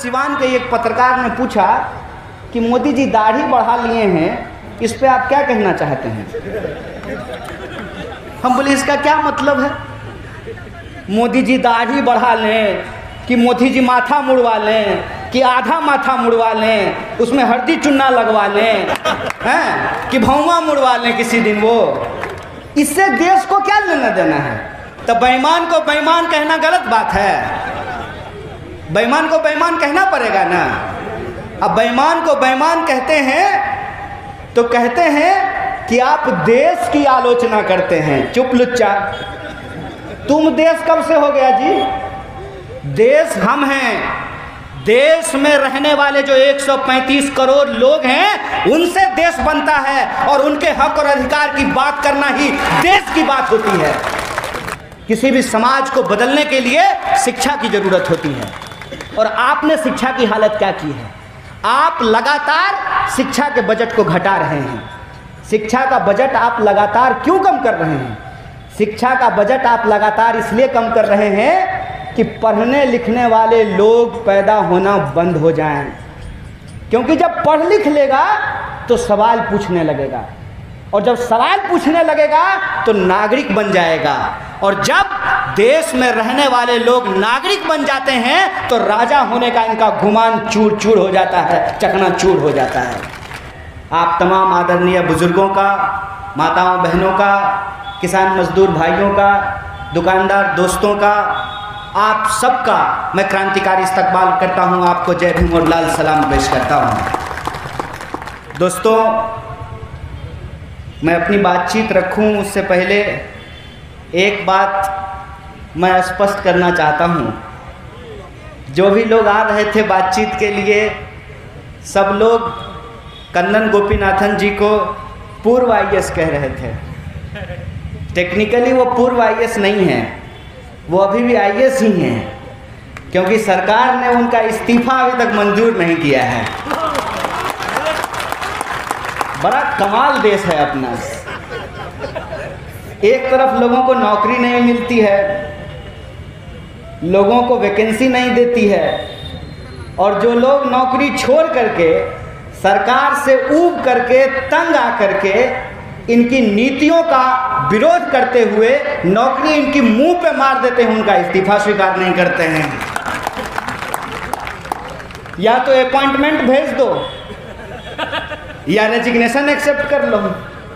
सिवान के एक पत्रकार ने पूछा कि मोदी जी दाढ़ी बढ़ा लिए हैं, इस पे आप क्या कहना चाहते हैं? हम बोले इसका क्या मतलब है? मोदी जी दाढ़ी बढ़ा लें कि मोदी जी माथा मुड़वा लें कि आधा माथा मुड़वा लें, उसमें हल्दी चुन्ना लगवा लें, हैं कि भौवा मुड़वा लें किसी दिन, वो इससे देश को क्या लेना देना है? तो बेईमान को बेईमान कहना गलत बात है। बेईमान को बेईमान कहना पड़ेगा ना। अब बेईमान को बेईमान कहते हैं तो कहते हैं कि आप देश की आलोचना करते हैं। चुप लुच्चा, तुम देश कब से हो गया जी? देश हम हैं। देश में रहने वाले जो 135 करोड़ लोग हैं उनसे देश बनता है, और उनके हक और अधिकार की बात करना ही देश की बात होती है। किसी भी समाज को बदलने के लिए शिक्षा की जरूरत होती है, और आपने शिक्षा की हालत क्या की है? आप लगातार शिक्षा के बजट को घटा रहे हैं। शिक्षा का बजट आप लगातार क्यों कम कर रहे हैं? शिक्षा का बजट आप लगातार इसलिए कम कर रहे हैं कि पढ़ने लिखने वाले लोग पैदा होना बंद हो जाएं। क्योंकि जब पढ़ लिख लेगा तो सवाल पूछने लगेगा, और जब सवाल पूछने लगेगा तो नागरिक बन जाएगा, और जब देश में रहने वाले लोग नागरिक बन जाते हैं तो राजा होने का इनका गुमान चूर चूर हो जाता है, चकनाचूर हो जाता है। आप तमाम आदरणीय बुजुर्गों का, माताओं बहनों का, किसान मजदूर भाइयों का, दुकानदार दोस्तों का, आप सबका मैं क्रांतिकारी इस्तकबाल करता हूं। आपको जय भीम और लाल सलाम पेश करता हूं। दोस्तों, मैं अपनी बातचीत रखूं उससे पहले एक बात मैं स्पष्ट करना चाहता हूं। जो भी लोग आ रहे थे बातचीत के लिए, सब लोग कन्नन गोपीनाथन जी को पूर्व आईएएस कह रहे थे। टेक्निकली वो पूर्व आईएएस नहीं है, वो अभी भी आईएएस ही हैं, क्योंकि सरकार ने उनका इस्तीफा अभी तक मंजूर नहीं किया है। बड़ा कमाल देश है अपना। एक तरफ लोगों को नौकरी नहीं मिलती है, लोगों को वैकेंसी नहीं देती है, और जो लोग नौकरी छोड़ करके सरकार से ऊब करके तंग आ करके इनकी नीतियों का विरोध करते हुए नौकरी इनकी मुंह पे मार देते हैं, उनका इस्तीफा स्वीकार नहीं करते हैं। या तो अपॉइंटमेंट भेज दो या रेजिग्नेशन एक्सेप्ट कर लो।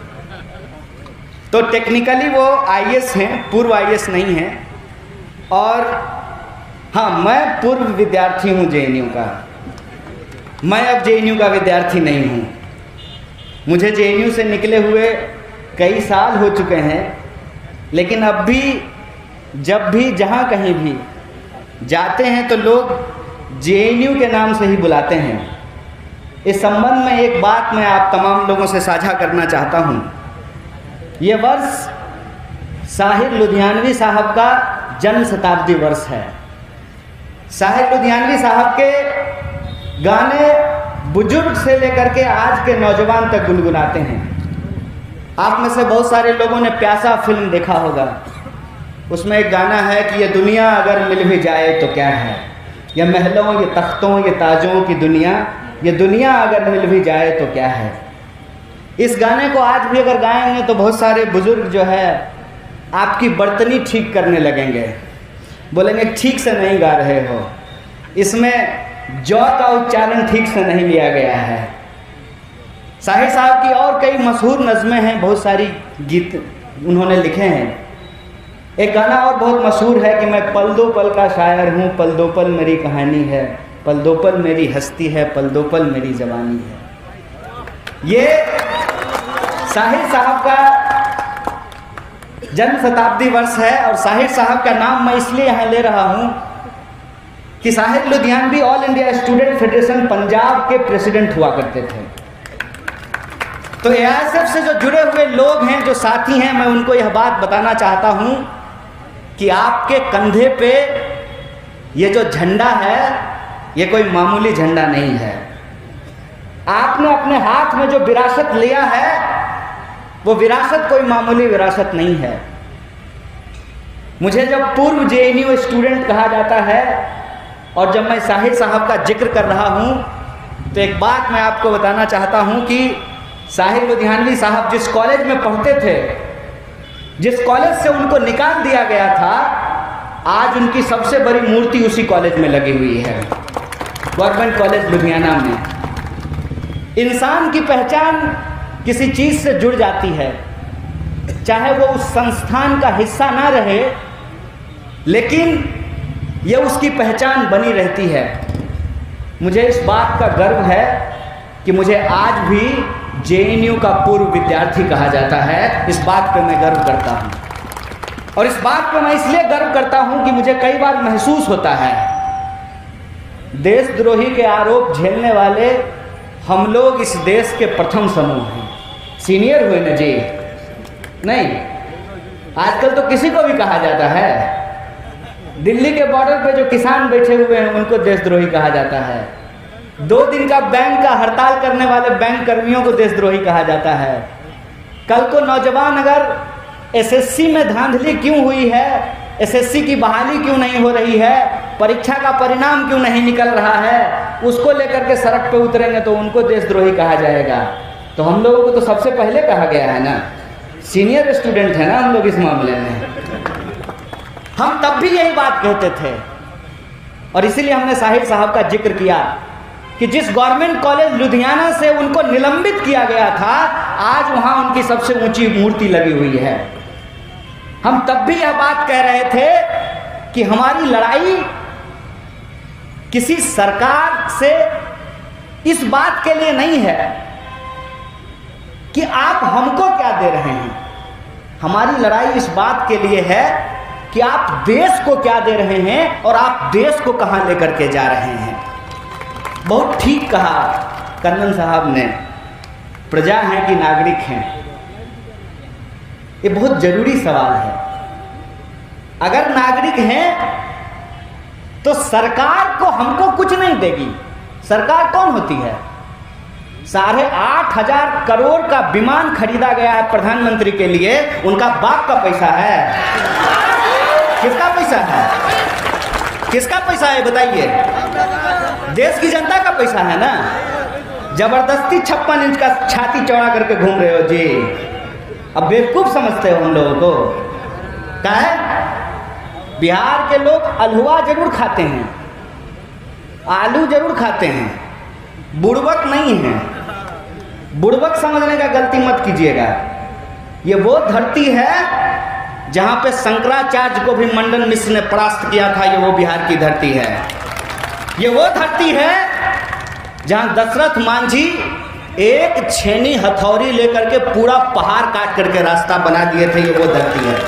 तो टेक्निकली वो आईएएस हैं, पूर्व आईएएस नहीं हैं। और हाँ, मैं पूर्व विद्यार्थी हूँ जेएनयू का। मैं अब जेएनयू का विद्यार्थी नहीं हूँ। मुझे जेएनयू से निकले हुए कई साल हो चुके हैं, लेकिन अब भी जब भी जहाँ कहीं भी जाते हैं तो लोग जेएनयू के नाम से ही बुलाते हैं। इस संबंध में एक बात मैं आप तमाम लोगों से साझा करना चाहता हूँ। ये वर्ष साहिर लुधियानवी साहब का जन्म शताब्दी वर्ष है। साहिर लुधियानवी साहब के गाने बुजुर्ग से लेकर के आज के नौजवान तक गुनगुनाते हैं। आप में से बहुत सारे लोगों ने प्यासा फिल्म देखा होगा। उसमें एक गाना है कि ये दुनिया अगर मिल भी जाए तो क्या है, ये महलों, ये तख्तों, ये ताजों की दुनिया, ये दुनिया अगर मिल भी जाए तो क्या है। इस गाने को आज भी अगर गाएंगे तो बहुत सारे बुजुर्ग जो है आपकी बर्तनी ठीक करने लगेंगे, बोलेंगे ठीक से नहीं गा रहे हो, इसमें जौ का उच्चारण ठीक से नहीं लिया गया है। साहिर साहब की और कई मशहूर नज़में हैं, बहुत सारी गीत उन्होंने लिखे हैं। एक गाना और बहुत मशहूर है कि मैं पल दो पल का शायर हूँ, पल दो पल मेरी कहानी है, पल दो पल मेरी हस्ती है, पल दो पल मेरी जवानी है। ये साहिर साहब का जन्म शताब्दी वर्ष है, और साहिर साहब का नाम मैं इसलिए यहाँ ले रहा हूँ कि Sahir Ludhianvi all India student federation Punjab के प्रेसिडेंट हुआ करते थे। तो एआईएसएफ से जो जुड़े हुए लोग हैं, जो साथी हैं, मैं उनको यह बात बताना चाहता हूं कि आपके कंधे पे ये जो झंडा है, ये कोई मामूली झंडा नहीं है। आपने अपने हाथ में जो विरासत लिया है, वो विरासत कोई मामूली विरासत नहीं है। मुझे जब पूर्व जेएनयू स्टूडेंट कहा जाता है और जब मैं साहिर साहब का जिक्र कर रहा हूँ तो एक बात मैं आपको बताना चाहता हूँ कि साहिर लुधियानवी साहब जिस कॉलेज में पढ़ते थे, जिस कॉलेज से उनको निकाल दिया गया था, आज उनकी सबसे बड़ी मूर्ति उसी कॉलेज में लगी हुई है, गवर्नमेंट कॉलेज लुधियाना में। इंसान की पहचान किसी चीज़ से जुड़ जाती है, चाहे वो उस संस्थान का हिस्सा ना रहे, लेकिन यह उसकी पहचान बनी रहती है। मुझे इस बात का गर्व है कि मुझे आज भी जेएनयू का पूर्व विद्यार्थी कहा जाता है। इस बात पे मैं गर्व करता हूँ, और इस बात पे मैं इसलिए गर्व करता हूँ कि मुझे कई बार महसूस होता है, देशद्रोही के आरोप झेलने वाले हम लोग इस देश के प्रथम समूह हैं। सीनियर हुए न जी, नहीं, आजकल तो किसी को भी कहा जाता है। दिल्ली के बॉर्डर पे जो किसान बैठे हुए हैं उनको देशद्रोही कहा जाता है। 2 दिन का बैंक का हड़ताल करने वाले बैंक कर्मियों को देशद्रोही कहा जाता है। कल को नौजवान अगर एसएससी में धांधली क्यों हुई है, एसएससी की बहाली क्यों नहीं हो रही है, परीक्षा का परिणाम क्यों नहीं निकल रहा है, उसको लेकर के सड़क पे उतरेंगे तो उनको देशद्रोही कहा जाएगा। तो हम लोगों को तो सबसे पहले कहा गया है ना, सीनियर स्टूडेंट है ना हम लोग इस मामले में। हम तब भी यही बात कहते थे, और इसीलिए हमने साहिर साहब का जिक्र किया कि जिस गवर्नमेंट कॉलेज लुधियाना से उनको निलंबित किया गया था, आज वहां उनकी सबसे ऊंची मूर्ति लगी हुई है। हम तब भी यह बात कह रहे थे कि हमारी लड़ाई किसी सरकार से इस बात के लिए नहीं है कि आप हमको क्या दे रहे हैं, हमारी लड़ाई इस बात के लिए है कि आप देश को क्या दे रहे हैं और आप देश को कहां लेकर के जा रहे हैं। बहुत ठीक कहा कर्नल साहब ने, प्रजा है कि नागरिक हैं, ये बहुत जरूरी सवाल है। अगर नागरिक हैं तो सरकार को हमको कुछ नहीं देगी। सरकार कौन होती है? 8,500 करोड़ का विमान खरीदा गया है प्रधानमंत्री के लिए, उनका बाप का पैसा है। किसका पैसा है? किसका पैसा है बताइए? देश की जनता का पैसा है ना। जबरदस्ती 56 इंच का छाती चौड़ा करके घूम रहे हो जी। अब बेवकूफ समझते हो हम लोगों को। क्या है? बिहार के लोग अलहुआ जरूर खाते हैं, आलू जरूर खाते हैं, बुड़बक नहीं है। बुड़बक समझने का गलती मत कीजिएगा। ये वो धरती है जहाँ पे शंकराचार्य को भी मंडन मिश्र ने परास्त किया था, ये वो बिहार की धरती है। ये वो धरती है जहाँ दशरथ मांझी एक छेनी हथौड़ी लेकर के पूरा पहाड़ काट करके रास्ता बना दिए थे। ये वो धरती है।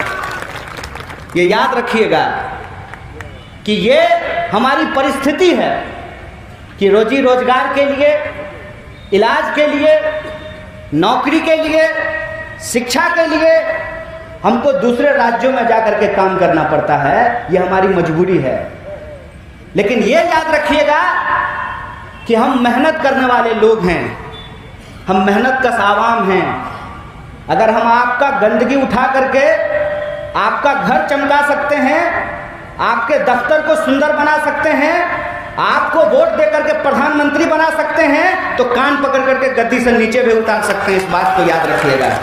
ये याद रखिएगा कि ये हमारी परिस्थिति है कि रोजी रोजगार के लिए, इलाज के लिए, नौकरी के लिए, शिक्षा के लिए हमको दूसरे राज्यों में जाकर के काम करना पड़ता है। ये हमारी मजबूरी है। लेकिन ये याद रखिएगा कि हम मेहनत करने वाले लोग हैं, हम मेहनत कश आवाम हैं। अगर हम आपका गंदगी उठा करके आपका घर चमका सकते हैं, आपके दफ्तर को सुंदर बना सकते हैं, आपको वोट देकर के प्रधानमंत्री बना सकते हैं, तो कान पकड़ करके गद्दी से नीचे भी उतार सकते हैं। इस बात को याद रखिएगा।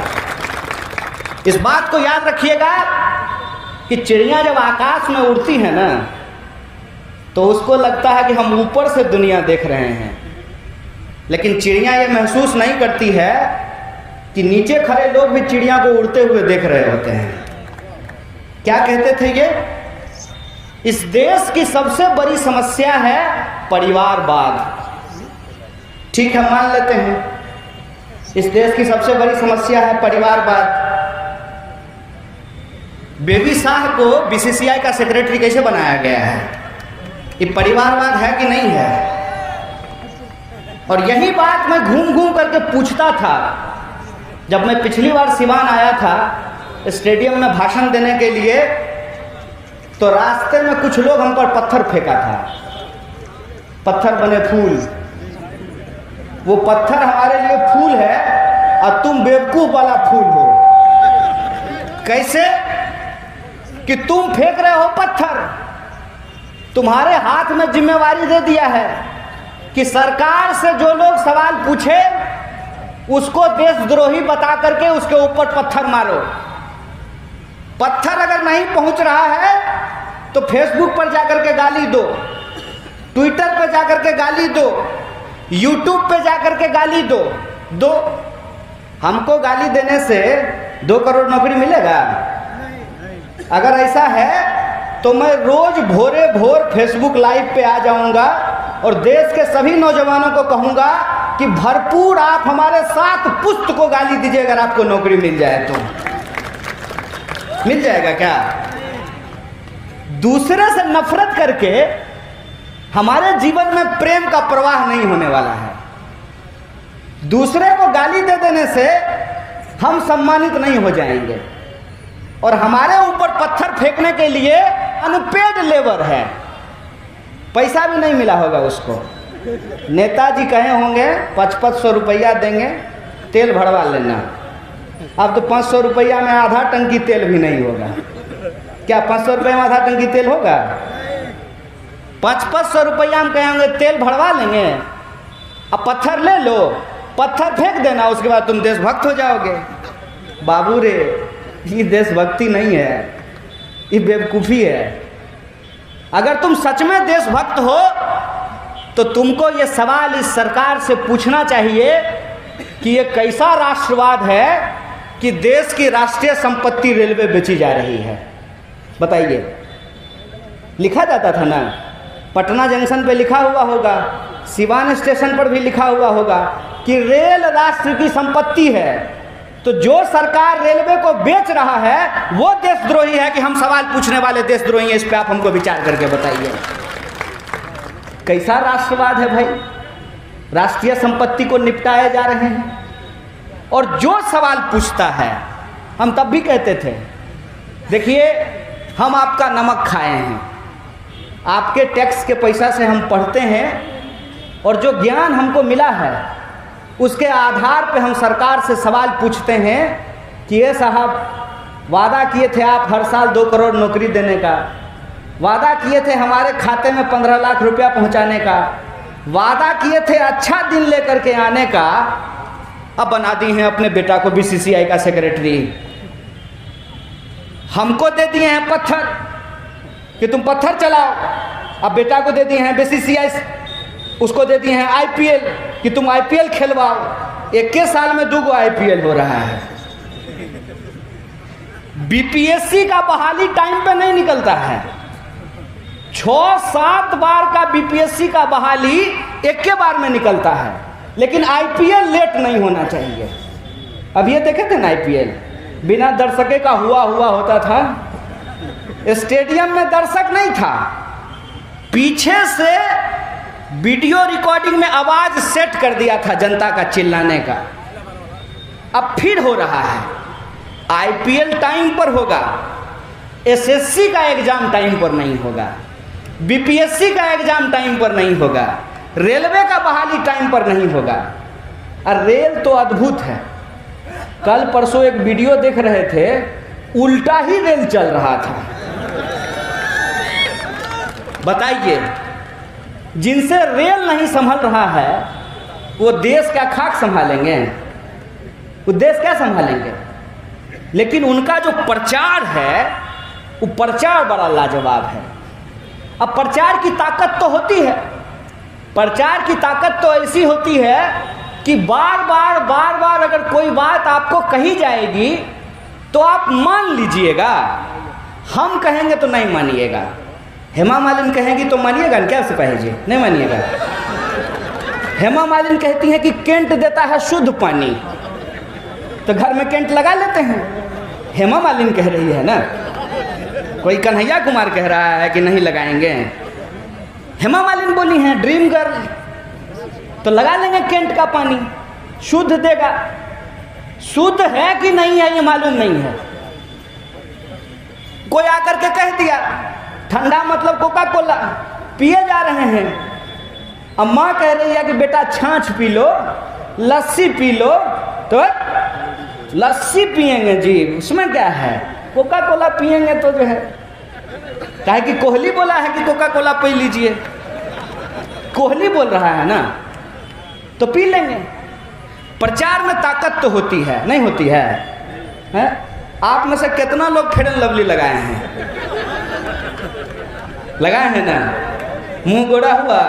इस बात को याद रखिएगा कि चिड़िया जब आकाश में उड़ती है ना, तो उसको लगता है कि हम ऊपर से दुनिया देख रहे हैं, लेकिन चिड़िया ये महसूस नहीं करती है कि नीचे खड़े लोग भी चिड़िया को उड़ते हुए देख रहे होते हैं। क्या कहते थे ये? इस देश की सबसे बड़ी समस्या है परिवारवाद। ठीक है, मान लेते हैं इस देश की सबसे बड़ी समस्या है परिवारवाद। बेबी शाह को बीसीसीआई का सेक्रेटरी कैसे बनाया गया है? ये परिवारवाद है कि नहीं है? और यही बात मैं घूम घूम करके पूछता था। जब मैं पिछली बार सिवान आया था स्टेडियम में भाषण देने के लिए, तो रास्ते में कुछ लोग हम पर पत्थर फेंका था, पत्थर बने फूल। वो पत्थर हमारे लिए फूल है और तुम बेवकूफ वाला फूल हो। कैसे? कि तुम फेंक रहे हो पत्थर, तुम्हारे हाथ में जिम्मेवारी दे दिया है कि सरकार से जो लोग सवाल पूछे उसको देशद्रोही बता करके उसके ऊपर पत्थर मारो। पत्थर अगर नहीं पहुंच रहा है तो फेसबुक पर जाकर के गाली दो, ट्विटर पे जाकर के गाली दो, यूट्यूब पे जाकर के गाली दो। हमको गाली देने से 2 करोड़ नौकरी मिलेगा? अगर ऐसा है तो मैं रोज भोरे भोर फेसबुक लाइव पे आ जाऊंगा और देश के सभी नौजवानों को कहूंगा कि भरपूर आप हमारे साथ पुष्ट को गाली दीजिए अगर आपको नौकरी मिल जाए तो। मिल जाएगा क्या? दूसरे से नफरत करके हमारे जीवन में प्रेम का प्रवाह नहीं होने वाला है। दूसरे को गाली दे देने से हम सम्मानित नहीं हो जाएंगे और हमारे ऊपर पत्थर फेंकने के लिए अनपेड लेबर है, पैसा भी नहीं मिला होगा उसको। नेताजी कहे होंगे 500 रुपया देंगे, तेल भरवा लेना। अब तो 500 रुपया में आधा टंकी तेल भी नहीं होगा। क्या 500 रुपये में आधा टंकी तेल होगा? 500 रुपया में कहेंगे तेल भरवा लेंगे, अब पत्थर ले लो, पत्थर फेंक देना, उसके बाद तुम देशभक्त हो जाओगे। बाबू रे, ये देशभक्ति नहीं है, ये बेवकूफ़ी है। अगर तुम सच में देशभक्त हो तो तुमको ये सवाल इस सरकार से पूछना चाहिए कि ये कैसा राष्ट्रवाद है कि देश की राष्ट्रीय संपत्ति रेलवे बेची जा रही है। बताइए, लिखा जाता था ना, पटना जंक्शन पे लिखा हुआ होगा, सिवान स्टेशन पर भी लिखा हुआ होगा कि रेल राष्ट्र की संपत्ति है। तो जो सरकार रेलवे को बेच रहा है वो देशद्रोही है कि हम सवाल पूछने वाले देशद्रोही हैं? इस पे आप हमको विचार करके बताइए। कैसा राष्ट्रवाद है भाई? राष्ट्रीय संपत्ति को निपटाए जा रहे हैं और जो सवाल पूछता है, हम तब भी कहते थे देखिए हम आपका नमक खाए हैं, आपके टैक्स के पैसा से हम पढ़ते हैं और जो ज्ञान हमको मिला है उसके आधार पे हम सरकार से सवाल पूछते हैं कि ये साहब वादा किए थे आप हर साल 2 करोड़ नौकरी देने का, वादा किए थे हमारे खाते में 15 लाख रुपया पहुंचाने का, वादा किए थे अच्छा दिन लेकर के आने का, अब बना दी हैं अपने बेटा को बीसीसीआई का सेक्रेटरी। हमको दे दिए हैं पत्थर कि तुम पत्थर चलाओ, अब बेटा को दे दिए हैं बीसीसीआई, उसको दे दिए हैं आईपीएल कि तुम आईपीएल खेलवाओ। 21 साल में 2 आईपीएल हो रहा है। बीपीएससी का बहाली टाइम पे नहीं निकलता है, 6-7 बार का बीपीएससी का बहाली एक के बार में निकलता है, लेकिन आईपीएल लेट नहीं होना चाहिए। अब ये देखे थे ना, आईपीएल बिना दर्शके का हुआ होता था, स्टेडियम में दर्शक नहीं था, पीछे से वीडियो रिकॉर्डिंग में आवाज सेट कर दिया था जनता का चिल्लाने का। अब फिर हो रहा है, आईपीएल टाइम पर होगा, एसएससी का एग्जाम टाइम पर नहीं होगा, बीपीएससी का एग्जाम टाइम पर नहीं होगा, रेलवे का बहाली टाइम पर नहीं होगा। और रेल तो अद्भुत है। कल परसों एक वीडियो देख रहे थे, उल्टा ही रेल चल रहा था। बताइए, जिनसे रेल नहीं संभल रहा है वो देश क्या खाक संभालेंगे? वो देश क्या संभालेंगे? लेकिन उनका जो प्रचार है वो प्रचार बड़ा लाजवाब है। अब प्रचार की ताकत तो होती है, प्रचार की ताकत तो ऐसी होती है कि बार बार अगर कोई बात आपको कही जाएगी तो आप मान लीजिएगा, हम कहेंगे तो नहीं मानिएगा, हेमा मालिनी कहेंगी तो मानिएगा ना? क्या सिपाही जी, नहीं मानिएगा? हेमा मालिनी कहती है कि कैंट देता है शुद्ध पानी, तो घर में कैंट लगा लेते हैं। हेमा मालिनी कह रही है ना, कोई कन्हैया कुमार कह रहा है कि नहीं लगाएंगे। हेमा मालिनी बोली हैं ड्रीम गर्ल, तो लगा लेंगे कैंट का पानी, शुद्ध देगा। शुद्ध है कि नहीं है ये मालूम नहीं है। कोई आकर के कह दिया ठंडा मतलब कोका कोला पिए जा रहे हैं, अम्मा कह रही है कि बेटा छाछ पी लो, लस्सी पी लो, तो लस्सी पिएंगे जी, उसमें क्या है, कोका कोला पिएंगे तो जो है काहे कि कोहली बोला है कि कोका कोला पी लीजिए, कोहली बोल रहा है ना, तो पी लेंगे। प्रचार में ताकत तो होती है, नहीं होती है, हैं? आप में से कितना लोग फेयर एंड लवली लगाए हैं? लगाए हैं ना, मुंह गोरा हुआ।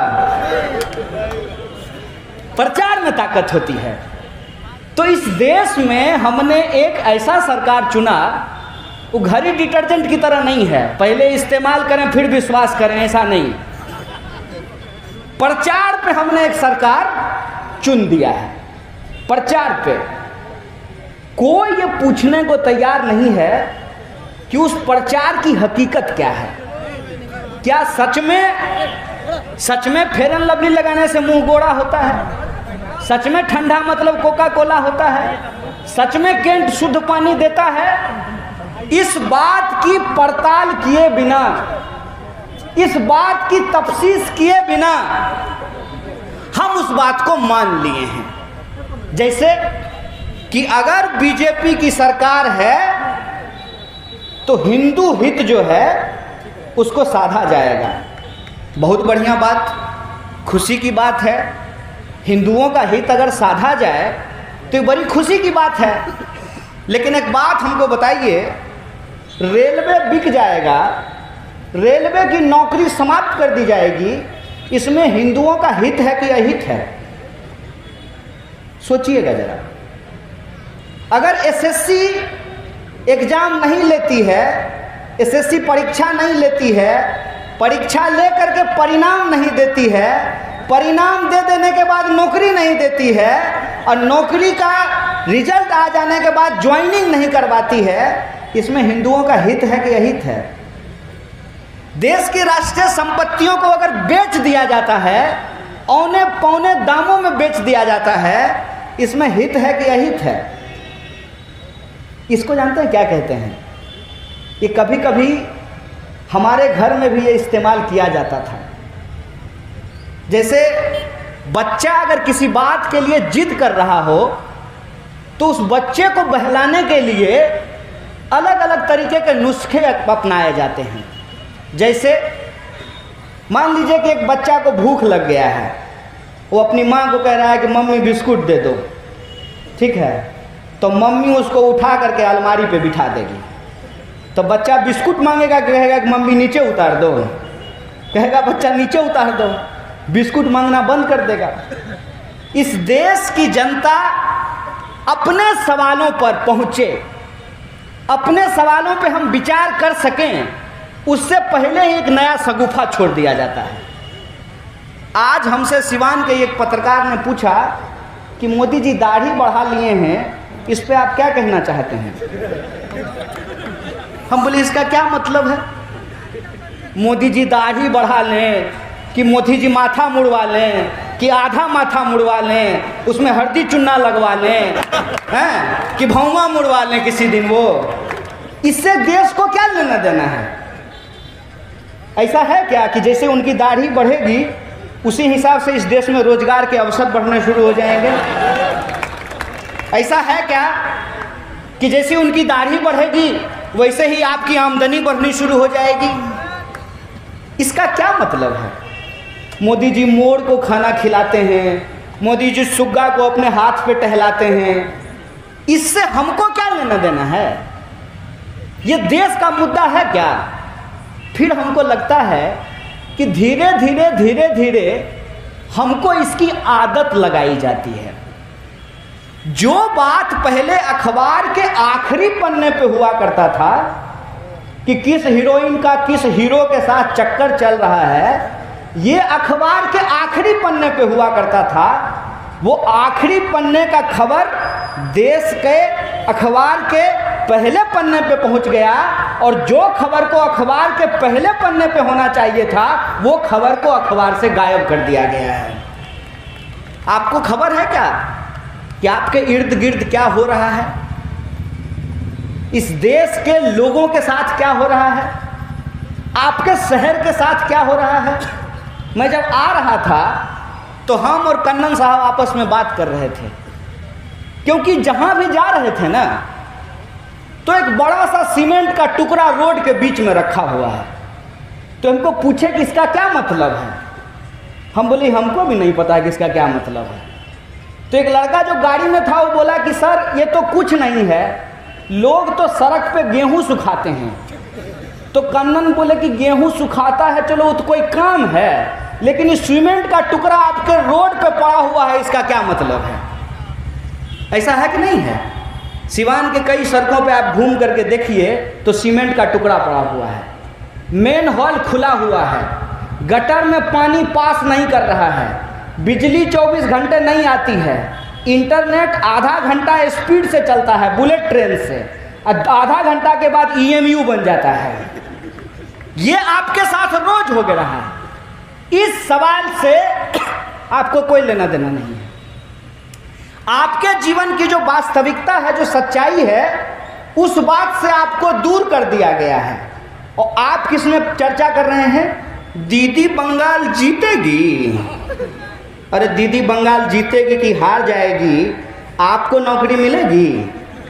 प्रचार में ताकत होती है। तो इस देश में हमने एक ऐसा सरकार चुना, वो घड़ी डिटर्जेंट की तरह नहीं है, पहले इस्तेमाल करें फिर विश्वास करें, ऐसा नहीं। प्रचार पे हमने एक सरकार चुन दिया है। प्रचार पे कोई ये पूछने को तैयार नहीं है कि उस प्रचार की हकीकत क्या है। क्या सच में फेयर एंड लवली लगाने से मुंह गोरा होता है? सच में ठंडा मतलब कोका कोला होता है? सच में केंट शुद्ध पानी देता है? इस बात की पड़ताल किए बिना, इस बात की तफ्सीस किए बिना हम उस बात को मान लिए हैं। जैसे कि अगर बीजेपी की सरकार है तो हिंदू हित जो है उसको साधा जाएगा। बहुत बढ़िया बात, खुशी की बात है। हिंदुओं का हित अगर साधा जाए तो ये बड़ी खुशी की बात है। लेकिन एक बात हमको बताइए, रेलवे बिक जाएगा, रेलवे की नौकरी समाप्त कर दी जाएगी, इसमें हिंदुओं का हित है कि अहित है? सोचिएगा जरा। अगर एसएससी एग्जाम नहीं लेती है, एसएससी परीक्षा नहीं लेती है, परीक्षा लेकर के परिणाम नहीं देती है, परिणाम दे देने के बाद नौकरी नहीं देती है, और नौकरी का रिजल्ट आ जाने के बाद ज्वाइनिंग नहीं करवाती है, इसमें हिंदुओं का हित है कि अहित है? देश की राष्ट्रीय संपत्तियों को अगर बेच दिया जाता है, औने पौने दामों में बेच दिया जाता है, इसमें हित है कि अहित है? इसको जानते हैं क्या कहते हैं? ये कभी कभी हमारे घर में भी ये इस्तेमाल किया जाता था। जैसे बच्चा अगर किसी बात के लिए जिद कर रहा हो तो उस बच्चे को बहलाने के लिए अलग अलग तरीके के नुस्खे अपनाए जाते हैं। जैसे मान लीजिए कि एक बच्चा को भूख लग गया है, वो अपनी माँ को कह रहा है कि मम्मी बिस्कुट दे दो, ठीक है? तो मम्मी उसको उठा करके अलमारी पे बिठा देगी। तो बच्चा बिस्कुट मांगेगा, कहेगा कि मम्मी नीचे उतार दो, कहेगा बच्चा नीचे उतार दो, बिस्कुट मांगना बंद कर देगा। इस देश की जनता अपने सवालों पर पहुँचे, अपने सवालों पे हम विचार कर सकें, उससे पहले ही एक नया शगुफा छोड़ दिया जाता है। आज हमसे सिवान के एक पत्रकार ने पूछा कि मोदी जी दाढ़ी बढ़ा लिए हैं, इस पे आप क्या कहना चाहते हैं? हम बोले इसका क्या मतलब है? मोदी जी दाढ़ी बढ़ा लें कि मोदी जी माथा मुड़वा लें कि आधा माथा मुड़वा लें, उसमें हल्दी चुन्ना लगवा लें, हैं कि भौवा मुड़वा लें किसी दिन, वो इससे देश को क्या लेना देना है? ऐसा है क्या कि जैसे उनकी दाढ़ी बढ़ेगी उसी हिसाब से इस देश में रोजगार के अवसर बढ़ने शुरू हो जाएंगे? ऐसा है क्या कि जैसे उनकी दाढ़ी बढ़ेगी वैसे ही आपकी आमदनी बढ़नी शुरू हो जाएगी? इसका क्या मतलब है? मोदी जी मोर को खाना खिलाते हैं, मोदी जी सुग्गा को अपने हाथ पे टहलाते हैं, इससे हमको क्या लेना देना है? ये देश का मुद्दा है क्या? फिर हमको लगता है कि धीरे धीरे हमको इसकी आदत लगाई जाती है। जो बात पहले अखबार के आखिरी पन्ने पे हुआ करता था कि किस हीरोइन का किस हीरो के साथ चक्कर चल रहा है, ये अखबार के आखिरी पन्ने पे हुआ करता था, वो आखिरी पन्ने का खबर देश के अखबार के पहले पन्ने पे पहुंच गया, और जो खबर को अखबार के पहले पन्ने पे होना चाहिए था वो खबर को अखबार से गायब कर दिया गया है। आपको खबर है क्या कि आपके इर्द गिर्द क्या हो रहा है? इस देश के लोगों के साथ क्या हो रहा है? आपके शहर के साथ क्या हो रहा है? मैं जब आ रहा था तो हम और कन्नन साहब आपस में बात कर रहे थे, क्योंकि जहां भी जा रहे थे ना तो एक बड़ा सा सीमेंट का टुकड़ा रोड के बीच में रखा हुआ है। तो हमको पूछे कि इसका क्या मतलब है। हम बोले हमको भी नहीं पता है कि इसका क्या मतलब है। तो एक लड़का जो गाड़ी में था वो बोला कि सर ये तो कुछ नहीं है, लोग तो सड़क पे गेहूं सुखाते हैं। तो कन्नन बोले कि गेहूं सुखाता है, चलो वो तो कोई काम है, लेकिन इस सीमेंट का टुकड़ा आपके रोड पे पड़ा हुआ है, इसका क्या मतलब है? ऐसा है कि नहीं है? सिवान के कई सड़कों पे आप घूम करके देखिए तो सीमेंट का टुकड़ा पड़ा हुआ है, मेन हॉल खुला हुआ है, गटर में पानी पास नहीं कर रहा है, बिजली 24 घंटे नहीं आती है, इंटरनेट आधा घंटा स्पीड से चलता है बुलेट ट्रेन से, आधा घंटा के बाद EMU बन जाता है। ये आपके साथ रोज हो गया है। इस सवाल से आपको कोई लेना देना नहीं है। आपके जीवन की जो वास्तविकता है, जो सच्चाई है, उस बात से आपको दूर कर दिया गया है। और आप किस में चर्चा कर रहे हैं? दीदी बंगाल जीतेगी। अरे दीदी बंगाल जीतेगी कि हार जाएगी, आपको नौकरी मिलेगी?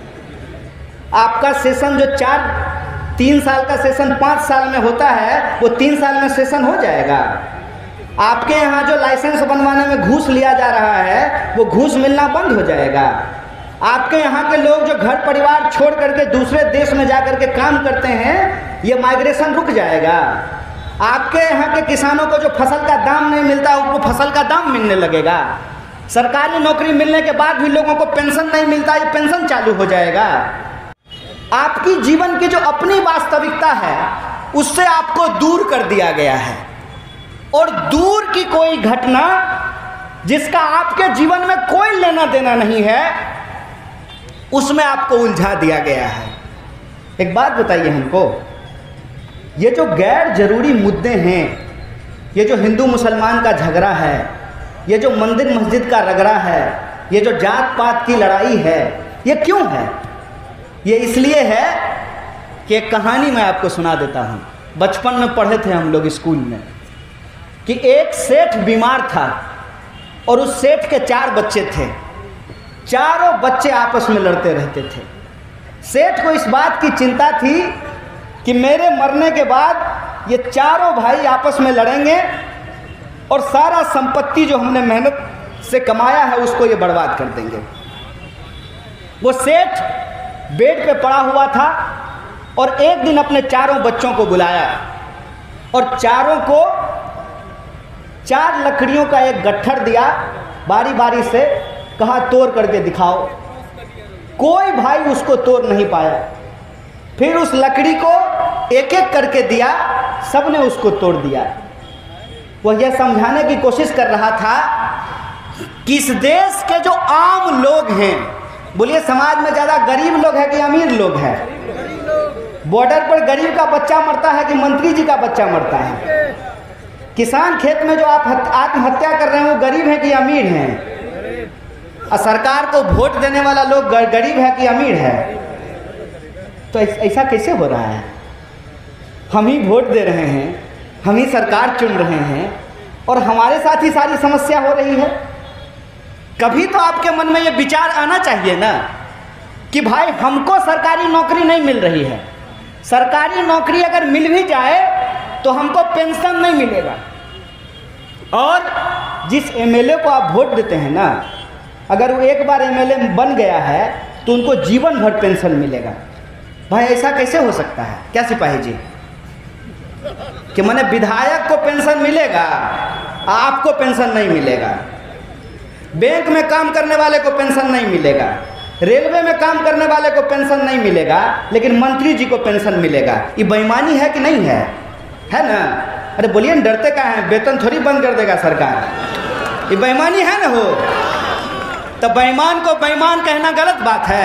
आपका सेशन जो 3 साल का सेशन 5 साल में होता है, वो 3 साल में सेशन हो जाएगा। आपके यहाँ जो लाइसेंस बनवाने में घूस लिया जा रहा है, वो घूस मिलना बंद हो जाएगा। आपके यहाँ के लोग जो घर परिवार छोड़ करके दूसरे देश में जा करके काम करते हैं, ये माइग्रेशन रुक जाएगा। आपके यहाँ के किसानों को जो फसल का दाम नहीं मिलता, उनको फसल का दाम मिलने लगेगा। सरकारी नौकरी मिलने के बाद भी लोगों को पेंशन नहीं मिलता, ये पेंशन चालू हो जाएगा। आपकी जीवन की जो अपनी वास्तविकता है, उससे आपको दूर कर दिया गया है। और दूर की कोई घटना जिसका आपके जीवन में कोई लेना देना नहीं है, उसमें आपको उलझा दिया गया है। एक बात बताइए हमको, ये जो गैर जरूरी मुद्दे हैं, ये जो हिंदू मुसलमान का झगड़ा है, ये जो मंदिर मस्जिद का रगड़ा है, ये जो जात पात की लड़ाई है, ये क्यों है? ये इसलिए है कि एक कहानी मैं आपको सुना देता हूँ। बचपन में पढ़े थे हम लोग स्कूल में कि एक सेठ बीमार था और उस सेठ के 4 बच्चे थे। चारों बच्चे आपस में लड़ते रहते थे। सेठ को इस बात की चिंता थी कि मेरे मरने के बाद ये चारों भाई आपस में लड़ेंगे और सारा संपत्ति जो हमने मेहनत से कमाया है उसको ये बर्बाद कर देंगे। वो सेठ बेड पे पड़ा हुआ था और एक दिन अपने चारों बच्चों को बुलाया और चारों को 4 लकड़ियों का एक गट्ठर दिया, बारी बारी से कहा तोड़ करके दिखाओ। कोई भाई उसको तोड़ नहीं पाया। फिर उस लकड़ी को एक एक करके दिया, सबने उसको तोड़ दिया। वह यह समझाने की कोशिश कर रहा था कि इस देश के जो आम लोग हैं, बोलिए समाज में ज़्यादा गरीब लोग हैं कि अमीर लोग हैं? बॉर्डर पर गरीब का बच्चा मरता है कि मंत्री जी का बच्चा मरता है? किसान खेत में जो आप आत्महत्या कर रहे हैं वो गरीब हैं कि अमीर हैं? और सरकार को वोट देने वाला लोग गरीब है कि अमीर है? तो ऐसा कैसे हो रहा है? हम ही वोट दे रहे हैं, हम ही सरकार चुन रहे हैं और हमारे साथ ही सारी समस्या हो रही है। कभी तो आपके मन में ये विचार आना चाहिए ना कि भाई हमको सरकारी नौकरी नहीं मिल रही है, सरकारी नौकरी अगर मिल भी जाए तो हमको पेंशन नहीं मिलेगा। और जिस एमएलए को आप वोट देते हैं ना, अगर वो एक बार एमएलए बन गया है तो उनको जीवन भर पेंशन मिलेगा। भाई ऐसा कैसे हो सकता है? क्या सिपाही जी कि माने विधायक को पेंशन मिलेगा, आपको पेंशन नहीं मिलेगा? बैंक में काम करने वाले को पेंशन नहीं मिलेगा, रेलवे में काम करने वाले को पेंशन नहीं मिलेगा, लेकिन मंत्री जी को पेंशन मिलेगा। ये बेईमानी है कि नहीं है? है ना? अरे बोलिए न, डरते क्या हैं? वेतन थोड़ी बंद कर देगा सरकार। ये बेईमानी है ना हो? तो बेईमान को बेईमान कहना गलत बात है।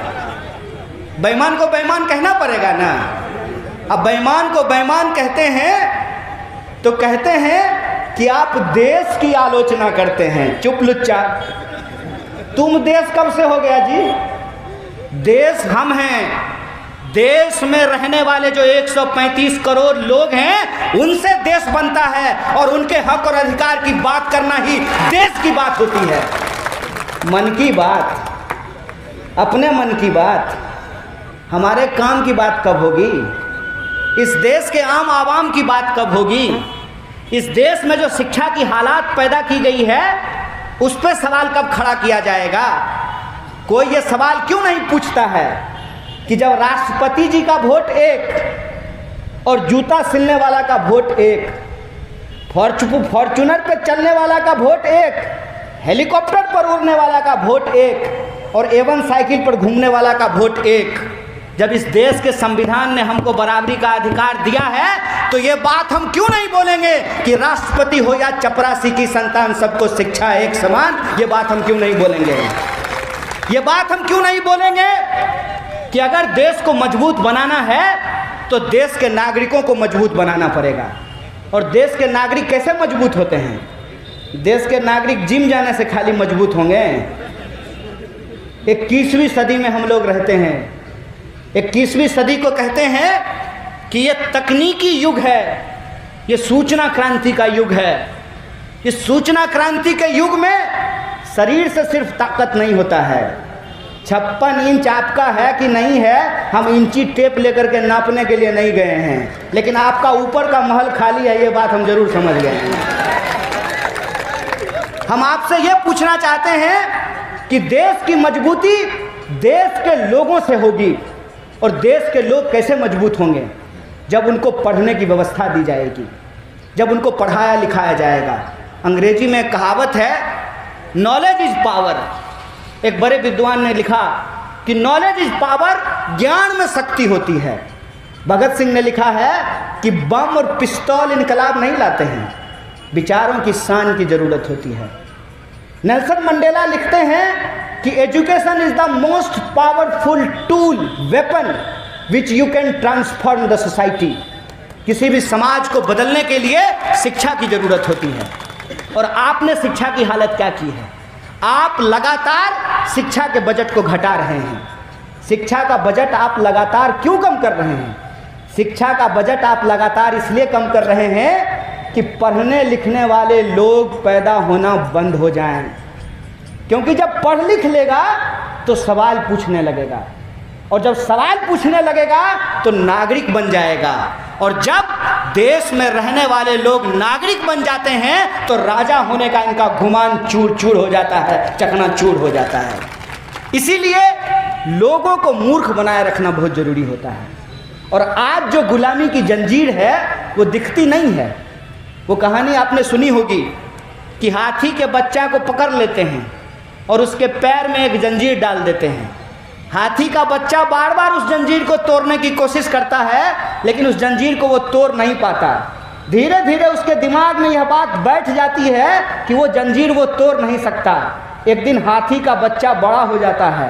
बेईमान को बेईमान कहना पड़ेगा ना। अब बेईमान को बेईमान कहते हैं तो कहते हैं कि आप देश की आलोचना करते हैं। चुप लुच्चा, तुम देश कब से हो गया जी? देश हम हैं। देश में रहने वाले जो 135 करोड़ लोग हैं, उनसे देश बनता है और उनके हक और अधिकार की बात करना ही देश की बात होती है। मन की बात, अपने मन की बात, हमारे काम की बात कब होगी? इस देश के आम आवाम की बात कब होगी? इस देश में जो शिक्षा की हालात पैदा की गई है उस पर सवाल कब खड़ा किया जाएगा? कोई ये सवाल क्यों नहीं पूछता है कि जब राष्ट्रपति जी का वोट एक और जूता सिलने वाला का वोट एक, फॉर्चूनर पे चलने वाला का वोट एक, हेलीकॉप्टर पर उड़ने वाला का वोट एक और A1 साइकिल पर घूमने वाला का वोट एक, जब इस देश के संविधान ने हमको बराबरी का अधिकार दिया है तो ये बात हम क्यों नहीं बोलेंगे कि राष्ट्रपति हो या चपरासी की संतान सबको शिक्षा एक समान? ये बात हम क्यों नहीं बोलेंगे? ये बात हम क्यों नहीं बोलेंगे कि अगर देश को मजबूत बनाना है तो देश के नागरिकों को मजबूत बनाना पड़ेगा। और देश के नागरिक कैसे मजबूत होते हैं? देश के नागरिक जिम जाने से खाली मजबूत होंगे? 21वीं सदी में हम लोग रहते हैं। 21वीं सदी को कहते हैं कि ये तकनीकी युग है, ये सूचना क्रांति का युग है। इस सूचना क्रांति के युग में शरीर से सिर्फ ताकत नहीं होता है, 56 इंच आपका है कि नहीं है, हम इंची टेप लेकर के नापने के लिए नहीं गए हैं, लेकिन आपका ऊपर का महल खाली है, ये बात हम जरूर समझ गए हैं। हम आपसे ये पूछना चाहते हैं कि देश की मजबूती देश के लोगों से होगी। और देश के लोग कैसे मजबूत होंगे? जब उनको पढ़ने की व्यवस्था दी जाएगी, जब उनको पढ़ाया लिखाया जाएगा। अंग्रेजी में कहावत है, नॉलेज इज पावर। एक बड़े विद्वान ने लिखा कि नॉलेज इज पावर, ज्ञान में शक्ति होती है। भगत सिंह ने लिखा है कि बम और पिस्तौल इनकलाब नहीं लाते हैं, विचारों की शान की जरूरत होती है। नेल्सन मंडेला लिखते हैं कि education is the most powerful tool weapon which you can transform the society. किसी भी समाज को बदलने के लिए शिक्षा की जरूरत होती है। और आपने शिक्षा की हालत क्या की है? आप लगातार शिक्षा के बजट को घटा रहे हैं। शिक्षा का बजट आप लगातार क्यों कम कर रहे हैं? शिक्षा का बजट आप लगातार इसलिए कम कर रहे हैं कि पढ़ने लिखने वाले लोग पैदा होना बंद हो जाएं। क्योंकि जब पढ़ लिख लेगा तो सवाल पूछने लगेगा, और जब सवाल पूछने लगेगा तो नागरिक बन जाएगा। और जब देश में रहने वाले लोग नागरिक बन जाते हैं तो राजा होने का इनका गुमान चूर चूर हो जाता है, चकनाचूर हो जाता है। इसीलिए लोगों को मूर्ख बनाए रखना बहुत जरूरी होता है। और आज जो गुलामी की जंजीर है वो दिखती नहीं है। वो कहानी आपने सुनी होगी कि हाथी के बच्चा को पकड़ लेते हैं और उसके पैर में एक जंजीर डाल देते हैं। हाथी का बच्चा बार बार उस जंजीर को तोड़ने की कोशिश करता है, लेकिन उस जंजीर को वो तोड़ नहीं पाता। धीरे धीरे उसके दिमाग में यह बात बैठ जाती है कि वो जंजीर वो तोड़ नहीं सकता। एक दिन हाथी का बच्चा बड़ा हो जाता है,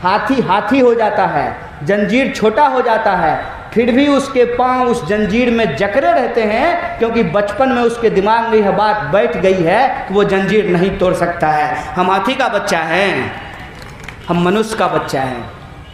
हाथी हो जाता है, जंजीर छोटा हो जाता है, फिर भी उसके पांव उस जंजीर में जकड़े रहते हैं, क्योंकि बचपन में उसके दिमाग में यह बात बैठ गई है कि वो जंजीर नहीं तोड़ सकता है। हम हाथी का बच्चा हैं, हम मनुष्य का बच्चा हैं।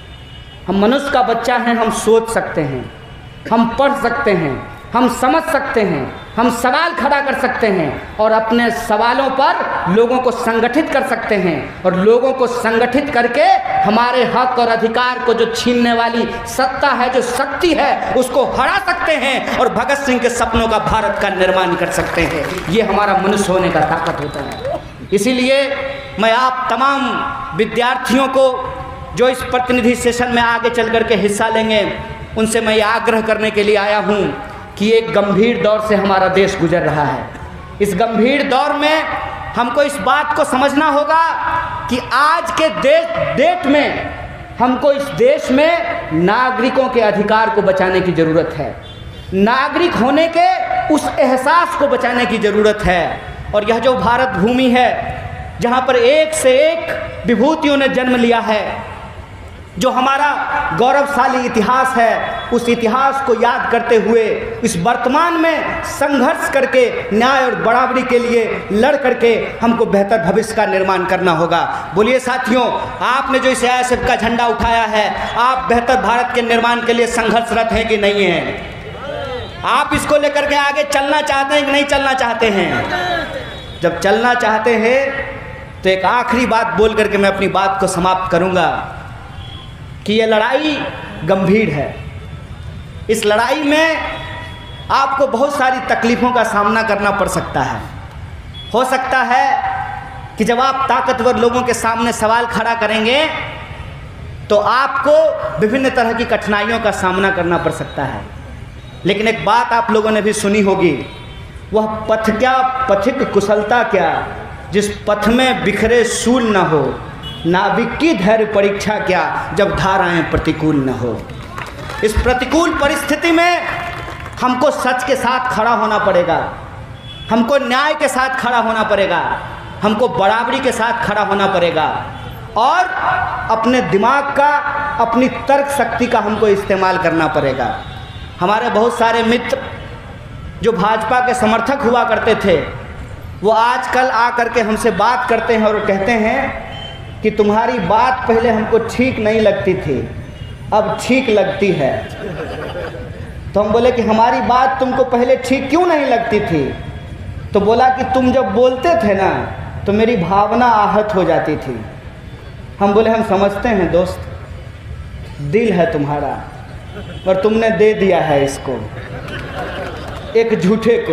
हम मनुष्य का बच्चा हैं, हम सोच सकते हैं, हम पढ़ सकते हैं, हम समझ सकते हैं, हम सवाल खड़ा कर सकते हैं और अपने सवालों पर लोगों को संगठित कर सकते हैं। और लोगों को संगठित करके हमारे हक और अधिकार को जो छीनने वाली सत्ता है, जो शक्ति है, उसको हरा सकते हैं और भगत सिंह के सपनों का भारत का निर्माण कर सकते हैं। ये हमारा मनुष्य होने का ताकत होता है। इसीलिए मैं आप तमाम विद्यार्थियों को जो इस प्रतिनिधि सेशन में आगे चल कर के हिस्सा लेंगे, उनसे मैं ये आग्रह करने के लिए आया हूँ कि एक गंभीर दौर से हमारा देश गुजर रहा है। इस गंभीर दौर में हमको इस बात को समझना होगा कि आज के डेट में हमको इस देश में नागरिकों के अधिकार को बचाने की ज़रूरत है। नागरिक होने के उस एहसास को बचाने की ज़रूरत है। और यह जो भारत भूमि है, जहाँ पर एक से एक विभूतियों ने जन्म लिया है, जो हमारा गौरवशाली इतिहास है, उस इतिहास को याद करते हुए इस वर्तमान में संघर्ष करके न्याय और बराबरी के लिए लड़ करके हमको बेहतर भविष्य का निर्माण करना होगा। बोलिए साथियों, आपने जो इस AISF का झंडा उठाया है, आप बेहतर भारत के निर्माण के लिए संघर्षरत हैं कि नहीं हैं? आप इसको लेकर के आगे चलना चाहते हैं कि नहीं चलना चाहते हैं? जब चलना चाहते हैं तो एक आखिरी बात बोल करके मैं अपनी बात को समाप्त करूंगा कि ये लड़ाई गंभीर है। इस लड़ाई में आपको बहुत सारी तकलीफ़ों का सामना करना पड़ सकता है। हो सकता है कि जब आप ताकतवर लोगों के सामने सवाल खड़ा करेंगे तो आपको विभिन्न तरह की कठिनाइयों का सामना करना पड़ सकता है। लेकिन एक बात आप लोगों ने भी सुनी होगी, वह पथ क्या पथिक कुशलता क्या, जिस पथ में बिखरे सूल न हो, नाविक की धैर्य परीक्षा क्या, जब धाराएं प्रतिकूल न हो। इस प्रतिकूल परिस्थिति में हमको सच के साथ खड़ा होना पड़ेगा, हमको न्याय के साथ खड़ा होना पड़ेगा, हमको बराबरी के साथ खड़ा होना पड़ेगा और अपने दिमाग का, अपनी तर्क शक्ति का हमको इस्तेमाल करना पड़ेगा। हमारे बहुत सारे मित्र जो भाजपा के समर्थक हुआ करते थे, वो आजकल आकर के हमसे बात करते हैं और कहते हैं कि तुम्हारी बात पहले हमको ठीक नहीं लगती थी, अब ठीक लगती है। तो हम बोले कि हमारी बात तुमको पहले ठीक क्यों नहीं लगती थी? तो बोला कि तुम जब बोलते थे ना तो मेरी भावना आहत हो जाती थी। हम बोले हम समझते हैं दोस्त, दिल है तुम्हारा और तुमने दे दिया है इसको एक झूठे को।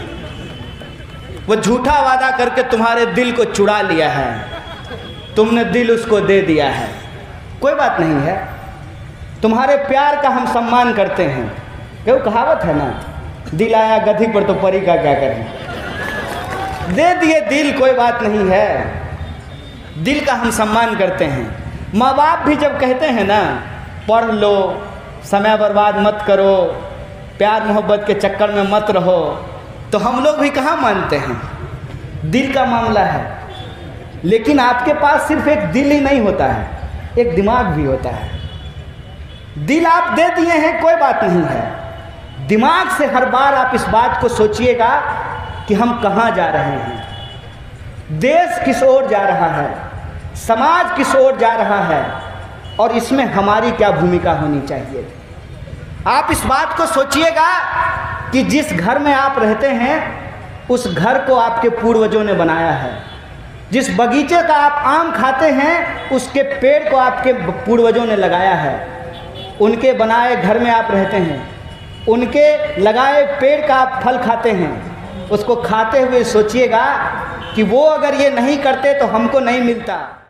वो झूठा वादा करके तुम्हारे दिल को चुरा लिया है, तुमने दिल उसको दे दिया है। कोई बात नहीं है, तुम्हारे प्यार का हम सम्मान करते हैं। क्यों कहावत है ना, दिल आया गधी पर तो परी का क्या करें। दे दिए दिल, कोई बात नहीं है, दिल का हम सम्मान करते हैं। माँ बाप भी जब कहते हैं ना पढ़ लो, समय बर्बाद मत करो, प्यार मोहब्बत के चक्कर में मत रहो, तो हम लोग भी कहाँ मानते हैं। दिल का मामला है। लेकिन आपके पास सिर्फ एक दिल ही नहीं होता है, एक दिमाग भी होता है। दिल आप दे दिए हैं, कोई बात नहीं है, दिमाग से हर बार आप इस बात को सोचिएगा कि हम कहाँ जा रहे हैं, देश किस ओर जा रहा है, समाज किस ओर जा रहा है और इसमें हमारी क्या भूमिका होनी चाहिए। आप इस बात को सोचिएगा कि जिस घर में आप रहते हैं उस घर को आपके पूर्वजों ने बनाया है। जिस बगीचे का आप आम खाते हैं उसके पेड़ को आपके पूर्वजों ने लगाया है। उनके बनाए घर में आप रहते हैं, उनके लगाए पेड़ का आप फल खाते हैं। उसको खाते हुए सोचिएगा कि वो अगर ये नहीं करते तो हमको नहीं मिलता।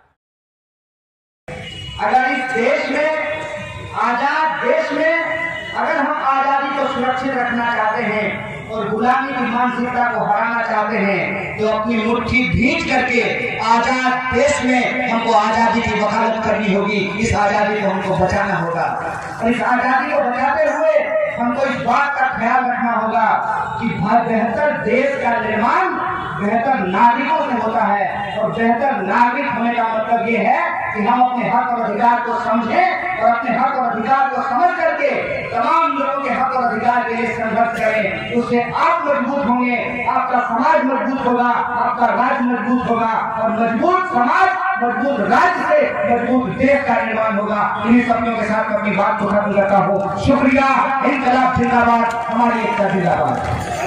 अगर इस देश में, आजाद देश में, अगर हम आजादी को सुरक्षित रखना चाहते हैं और गुलामी की मानसिकता को हराना चाहते हैं तो अपनी मुट्ठी भींच करके आजाद देश में हमको आजादी की वकालत करनी होगी। इस आजादी को हमको बचाना होगा और इस आजादी को बचाते हुए हमको इस बात का ख्याल रखना होगा कि बेहतर देश का निर्माण बेहतर नागरिकों से होता है और बेहतर नागरिक होने का मतलब ये है कि हम अपने हक और अधिकार को समझें और अपने हक और अधिकार को समझ करके तमाम लोगों के हक और अधिकार के लिए संघर्ष करें। उससे आप मजबूत होंगे, आपका समाज मजबूत होगा, आपका राज्य मजबूत होगा और मजबूत समाज, मजबूत राज्य से मजबूत देश का निर्माण होगा। इन्हीं सपनों के साथ अपनी बात को खत्म करता हूँ। शुक्रिया। इंकलाब जिंदाबाद, हमारी एकता जिंदाबाद।